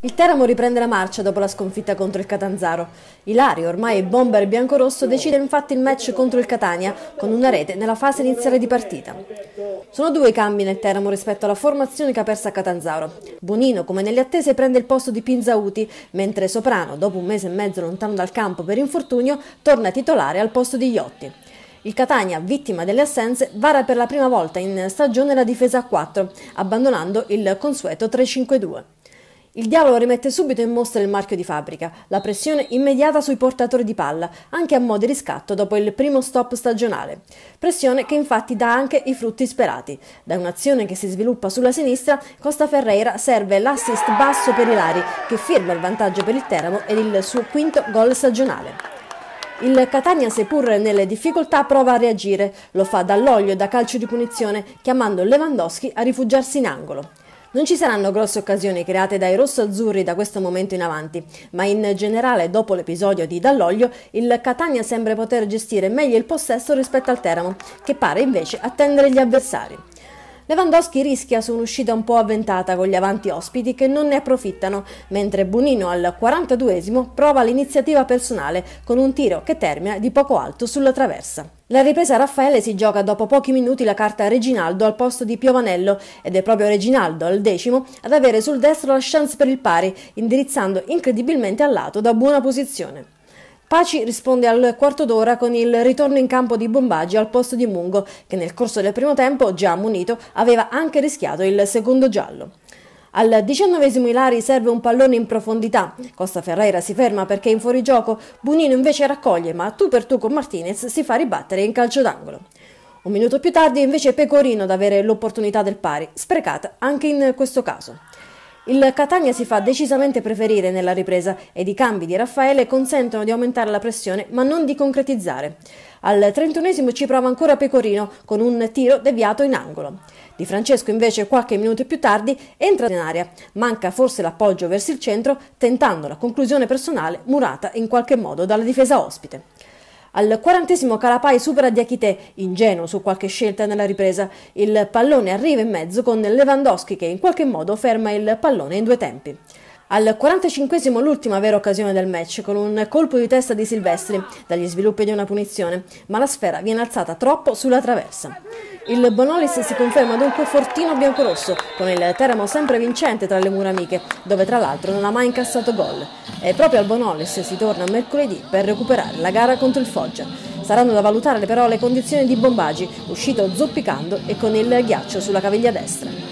Il Teramo riprende la marcia dopo la sconfitta contro il Catanzaro. Ilario, ormai bomber biancorosso, decide infatti il match contro il Catania con una rete nella fase iniziale di partita. Sono due i cambi nel Teramo rispetto alla formazione che ha perso a Catanzaro. Bonino, come nelle attese, prende il posto di Pinzauti, mentre Soprano, dopo un mese e mezzo lontano dal campo per infortunio, torna titolare al posto di Iotti. Il Catania, vittima delle assenze, vara per la prima volta in stagione la difesa a 4, abbandonando il consueto 3-5-2. Il Diavolo rimette subito in mostra il marchio di fabbrica, la pressione immediata sui portatori di palla, anche a mo' di riscatto dopo il primo stop stagionale. Pressione che infatti dà anche i frutti sperati. Da un'azione che si sviluppa sulla sinistra, Costa Ferreira serve l'assist basso per Ilari, che firma il vantaggio per il Teramo ed il suo quinto gol stagionale. Il Catania, seppur nelle difficoltà, prova a reagire. Lo fa dall'olio e da calcio di punizione, chiamando Lewandowski a rifugiarsi in angolo. Non ci saranno grosse occasioni create dai rossoazzurri da questo momento in avanti, ma in generale, dopo l'episodio di Dall'Oglio, il Catania sembra poter gestire meglio il possesso rispetto al Teramo, che pare invece attendere gli avversari. Lewandowski rischia su un'uscita un po' avventata con gli avanti ospiti che non ne approfittano, mentre Bonino al 42esimo prova l'iniziativa personale con un tiro che termina di poco alto sulla traversa. La ripresa Raffaele si gioca dopo pochi minuti la carta Reginaldo al posto di Piovanello ed è proprio Reginaldo al 10° ad avere sul destro la chance per il pari, indirizzando incredibilmente al lato da buona posizione. Paci risponde al quarto d'ora con il ritorno in campo di Bombagi al posto di Mungo, che nel corso del primo tempo, già ammonito, aveva anche rischiato il secondo giallo. Al 19esimo Ilari serve un pallone in profondità. Costa Ferreira si ferma perché è in fuorigioco, Bonino invece raccoglie, ma tu per tu con Martinez si fa ribattere in calcio d'angolo. Un minuto più tardi è invece Pecorino ad avere l'opportunità del pari, sprecata anche in questo caso. Il Catania si fa decisamente preferire nella ripresa ed i cambi di Raffaele consentono di aumentare la pressione ma non di concretizzare. Al 31esimo ci prova ancora Pecorino con un tiro deviato in angolo. Di Francesco invece qualche minuto più tardi entra in area, manca forse l'appoggio verso il centro tentando la conclusione personale murata in qualche modo dalla difesa ospite. Al 40esimo Calapai supera Diakité, ingenuo su qualche scelta nella ripresa. Il pallone arriva in mezzo con Lewandowski che in qualche modo ferma il pallone in due tempi. Al 45esimo l'ultima vera occasione del match con un colpo di testa di Silvestri dagli sviluppi di una punizione, ma la sfera viene alzata troppo sulla traversa. Il Bonolis si conferma dunque fortino biancorosso, con il Teramo sempre vincente tra le mura amiche, dove tra l'altro non ha mai incassato gol. E proprio al Bonolis si torna mercoledì per recuperare la gara contro il Foggia. Saranno da valutare però le condizioni di Bombagi, uscito zoppicando e con il ghiaccio sulla caviglia destra.